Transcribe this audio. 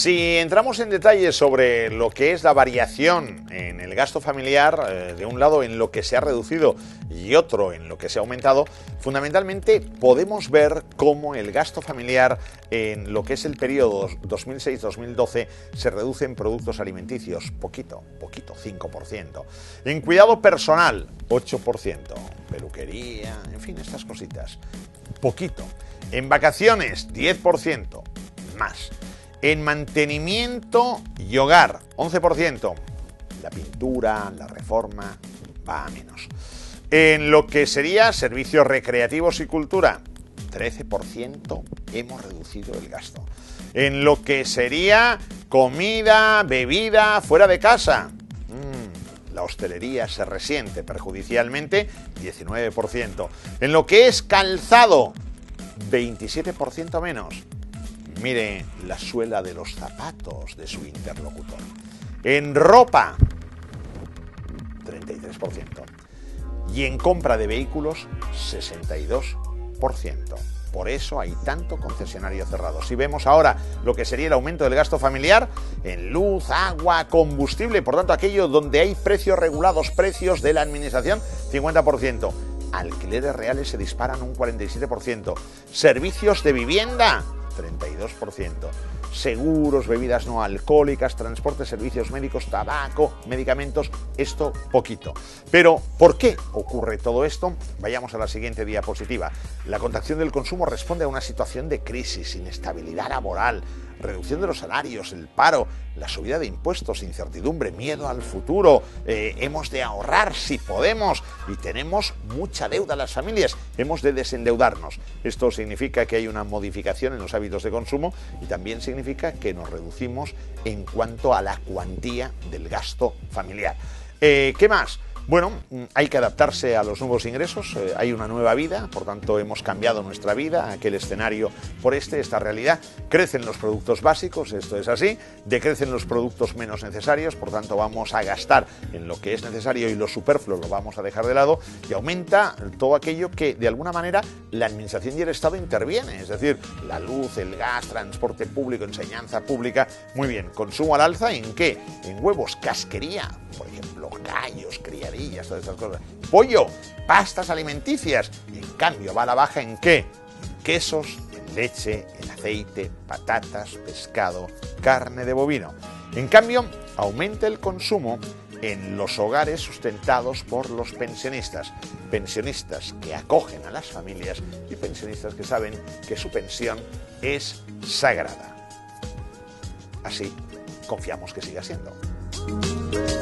Si entramos en detalle sobre lo que es la variación en el gasto familiar, de un lado en lo que se ha reducido y otro en lo que se ha aumentado, fundamentalmente podemos ver cómo el gasto familiar en lo que es el periodo 2006-2012 se reduce en productos alimenticios, poquito, 5%. En cuidado personal, 8%. Peluquería, en fin, estas cositas, poquito. En vacaciones, 10%, más. En mantenimiento y hogar, 11%. La pintura, la reforma, va a menos. En lo que sería servicios recreativos y cultura, 13% hemos reducido el gasto. En lo que sería comida, bebida, fuera de casa, la hostelería se resiente perjudicialmente, 19%. En lo que es calzado, 27% menos. Mire la suela de los zapatos de su interlocutor. En ropa, 33%. Y en compra de vehículos, 62%. Por eso hay tanto concesionario cerrado. Si vemos ahora lo que sería el aumento del gasto familiar en luz, agua, combustible, por tanto aquello donde hay precios regulados, precios de la administración, 50%. Alquileres reales se disparan un 47%. Servicios de vivienda, 32%. Seguros, bebidas no alcohólicas, transporte, servicios médicos, tabaco, medicamentos, esto poquito. Pero, ¿por qué ocurre todo esto? Vayamos a la siguiente diapositiva. La contracción del consumo responde a una situación de crisis, inestabilidad laboral, reducción de los salarios, el paro, la subida de impuestos, incertidumbre, miedo al futuro, hemos de ahorrar si podemos y tenemos mucha deuda las familias, hemos de desendeudarnos. Esto significa que hay una modificación en los hábitos de consumo y también significa que nos reducimos en cuanto a la cuantía del gasto familiar. ¿Qué más? Bueno, hay que adaptarse a los nuevos ingresos, hay una nueva vida, por tanto hemos cambiado nuestra vida, aquel escenario por esta realidad. Crecen los productos básicos, esto es así, decrecen los productos menos necesarios, por tanto vamos a gastar en lo que es necesario y lo superfluo lo vamos a dejar de lado, y aumenta todo aquello que de alguna manera la administración y el Estado interviene, es decir, la luz, el gas, transporte público, enseñanza pública. Muy bien, consumo al alza, ¿en qué? En huevos, casquería, por ejemplo, gallos, criadillas, todas estas cosas. Pollo, pastas alimenticias. Y en cambio va a la baja ¿en qué? En quesos, en leche, en aceite, patatas, pescado, carne de bovino. En cambio, aumenta el consumo en los hogares sustentados por los pensionistas. Pensionistas que acogen a las familias y pensionistas que saben que su pensión es sagrada. Así confiamos que siga siendo.